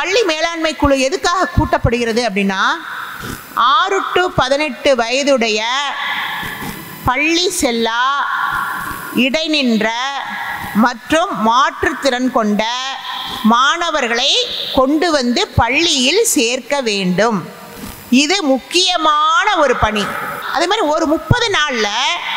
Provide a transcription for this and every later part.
பள்ளி மேலாண்மை குழு எதுக்காக கூட்டப்படுகிறது அப்படின்னா 6 to 18 வயதுடைய பள்ளி செல்லா இடைநின்ற மற்றும் மாற்றுத்திறன் கொண்ட மாணவர்களை கொண்டு வந்து பள்ளியில் சேர்க்க வேண்டும். இது முக்கியமான ஒரு பணி. அதே மாதிரி ஒரு 30 நாளில்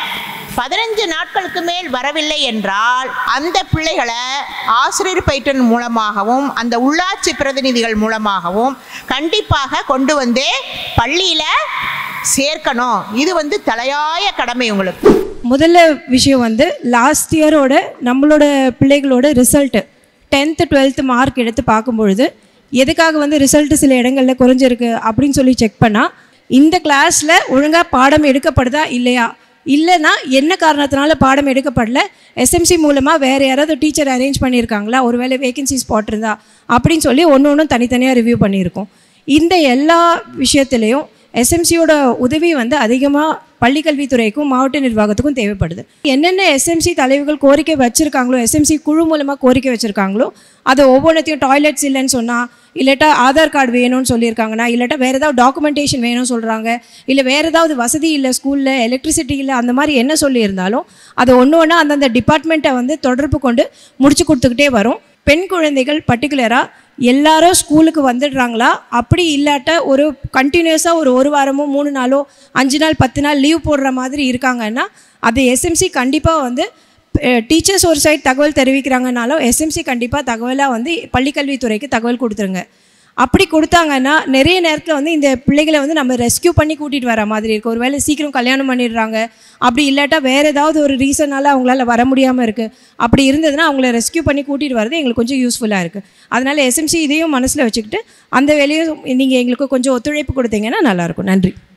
15 நாட்களுக்கு மேல் வரவில்லை என்றால் அந்த பிள்ளைகளை ஆசிரியர் பயிற்சியின் மூலமாகவும் அந்த உள்ளாட்சி பிரதிநிதிகள் மூலமாகவும் கண்டிப்பாக கொண்டு வந்து பள்ளியில் சேர்க்கணும். இது தலையாய கடமை உங்களுக்கு. முதல்ல விஷயம் லாஸ்ட் இயரோட நம்மளோட பிள்ளைகளோட ரிசல்ட்டு 10th 12th மார்க் எடுத்து பார்க்கும்பொழுது எதுக்காக ரிசல்ட்டு சில இடங்களில் குறைஞ்சிருக்கு அப்படின்னு சொல்லி செக் பண்ணால் இந்த கிளாஸில் ஒழுங்காக பாடம் எடுக்கப்படுதா இல்லையா, இல்லைன்னா என்ன காரணத்தினால பாடம் எடுக்கப்படல, எஸ்எம்சி மூலமாக வேறு யாராவது டீச்சர் அரேஞ்ச் பண்ணியிருக்காங்களா, ஒருவேளை வேகன்சி ஸ்பாட் இருந்தா அப்படின்னு சொல்லி ஒன்று தனித்தனியாக ரிவ்யூ பண்ணியிருக்கோம். இந்த எல்லா விஷயத்துலேயும் எஸ்எம்சியோட உதவி அதிகமாக பள்ளிக்கல்வித்துறைக்கும் மாவட்ட நிர்வாகத்துக்கும் தேவைப்படுது. என்னென்ன எஸ்எம்சி தலைவர்கள் கோரிக்கை வச்சுருக்காங்களோ, எஸ்எம்சி குழு மூலமாக கோரிக்கை வச்சுருக்காங்களோ அதை ஒவ்வொன்றத்தையும் டாய்லெட்ஸ் இல்லைன்னு சொன்னால், இல்லாட்டா ஆதார் கார்டு வேணும்னு சொல்லியிருக்காங்கன்னா, இல்லாட்டா வேறு ஏதாவது டாக்குமெண்டேஷன் வேணும்னு சொல்கிறாங்க, இல்லை வேறு ஏதாவது வசதி இல்லை ஸ்கூலில், எலக்ட்ரிசிட்டி இல்லை, அந்த மாதிரி என்ன சொல்லியிருந்தாலும் அதை ஒன்று அந்தந்த டிபார்ட்மெண்ட்டை தொடர்பு கொண்டு முடிச்சு கொடுத்துக்கிட்டே வரும். பெண் குழந்தைகள் பர்டிகுலராக எல்லாரும் ஸ்கூலுக்கு வந்துடுறாங்களா, அப்படி இல்லாட்ட ஒரு கண்டினியூஸாக ஒரு வாரமோ 3 நாளோ 5 நாள் 10 நாள் லீவ் போடுற மாதிரி இருக்காங்கன்னா அது எஸ்எம்சி கண்டிப்பாக டீச்சர்ஸ் ஒரு சைட் தகவல் தெரிவிக்கிறாங்கனாலும் எஸ்எம்சி கண்டிப்பாக தகவலாக பள்ளிக்கல்வித்துறைக்கு தகவல் கொடுத்துருங்க. அப்படி கொடுத்தாங்கன்னா நிறைய நேரத்தில் இந்த பிள்ளைகளை நம்ம ரெஸ்கியூ பண்ணி கூட்டிகிட்டு வர மாதிரி இருக்குது. ஒரு வேளை சீக்கிரம் கல்யாணம் பண்ணிடுறாங்க, அப்படி இல்லாட்டா வேறு ஏதாவது ஒரு ரீசனால் அவங்களால வர முடியாமல் இருக்குது. அப்படி இருந்ததுன்னா அவங்கள ரெஸ்கியூ பண்ணி கூட்டிகிட்டு வரது எங்களுக்கு கொஞ்சம் யூஸ்ஃபுல்லாக இருக்குது. அதனால் எஸ்எம்சி இதையும் மனசில் வச்சுக்கிட்டு அந்த வேலையும் நீங்கள் எங்களுக்கு கொஞ்சம் ஒத்துழைப்பு கொடுத்தீங்கன்னா நல்லாயிருக்கும். நன்றி.